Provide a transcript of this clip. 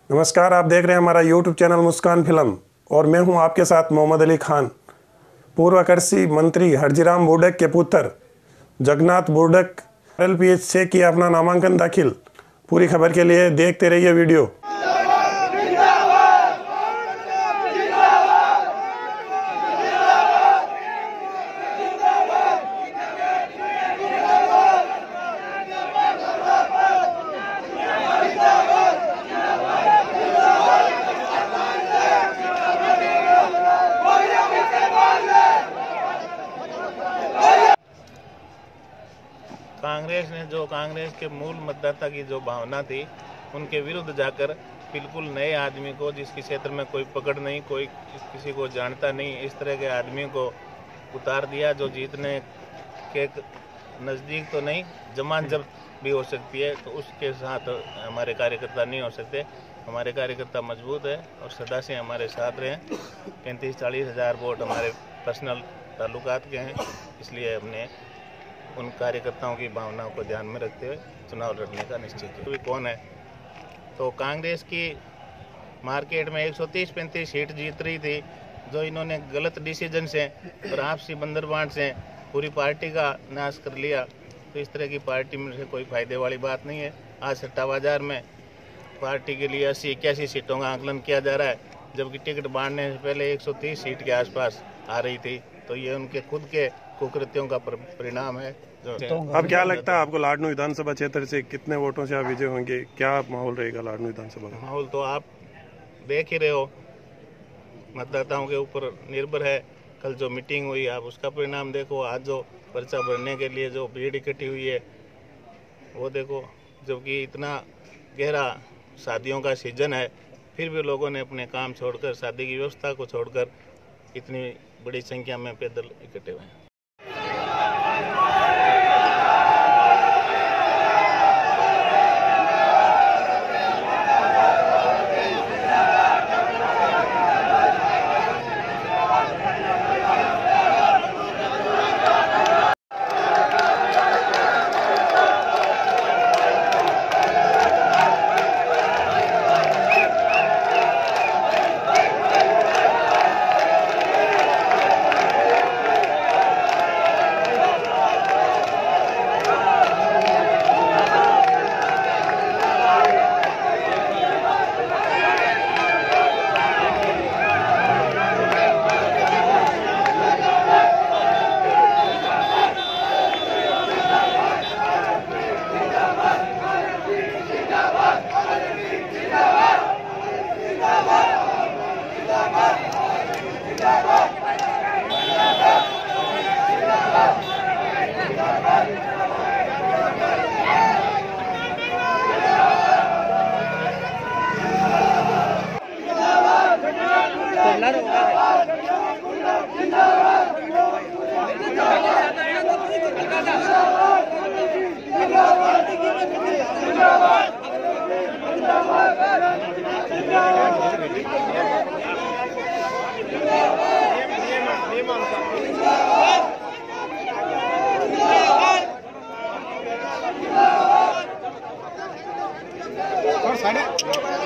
नमस्कार, आप देख रहे हैं हमारा यूट्यूब चैनल मुस्कान फिल्म और मैं हूं आपके साथ मोहम्मद अली खान। पूर्व कृषि मंत्री हरजीराम बुर्डक के पुत्र जगन्नाथ बुर्डक LPH से किया अपना नामांकन दाखिल। पूरी खबर के लिए देखते रहिए वीडियो। कांग्रेस के मूल मतदाता की जो भावना थी उनके विरुद्ध जाकर बिल्कुल नए आदमी को, जिसके क्षेत्र में कोई पकड़ नहीं, कोई किसी को जानता नहीं, इस तरह के आदमी को उतार दिया जो जीतने के नज़दीक तो नहीं, जमान जब्त भी हो सकती है, तो उसके साथ हमारे कार्यकर्ता नहीं हो सकते। हमारे कार्यकर्ता मजबूत है और सदा से हमारे साथ रहे। 35-40 हज़ार वोट हमारे पर्सनल ताल्लुकात के हैं, इसलिए हमने उन कार्यकर्ताओं की भावनाओं को ध्यान में रखते हुए चुनाव लड़ने का निश्चय किया। तो कौन है, तो कांग्रेस की मार्केट में 130-135 सीट जीत रही थी, जो इन्होंने गलत डिसीजन से और आपसी बंदरबांट से पूरी पार्टी का नाश कर लिया। तो इस तरह की पार्टी में से कोई फायदे वाली बात नहीं है। आज सट्टा बाजार में पार्टी के लिए 80-81 सीटों का आकलन किया जा रहा है, जबकि टिकट बांटने से पहले 130 सीट के आसपास आ रही थी। तो ये उनके खुद के कुकृत्यों का परिणाम है। अब क्या लगता है आपको, लाडनू विधानसभा क्षेत्र से कितने वोटों से आप विजय होंगे? क्या माहौल रहेगा लाडनू विधानसभा का? माहौल तो आप देख ही रहे हो, मतदाताओं के ऊपर निर्भर है। कल जो मीटिंग हुई आप उसका परिणाम देखो, आज जो पर्चा भरने के लिए जो भीड़ इकट्ठी हुई है वो देखो। जबकि इतना गहरा शादियों का सीजन है, फिर भी लोगों ने अपने काम छोड़कर, शादी की व्यवस्था को छोड़कर इतनी बड़ी संख्या में पैदल इकट्ठे हुए हैं। और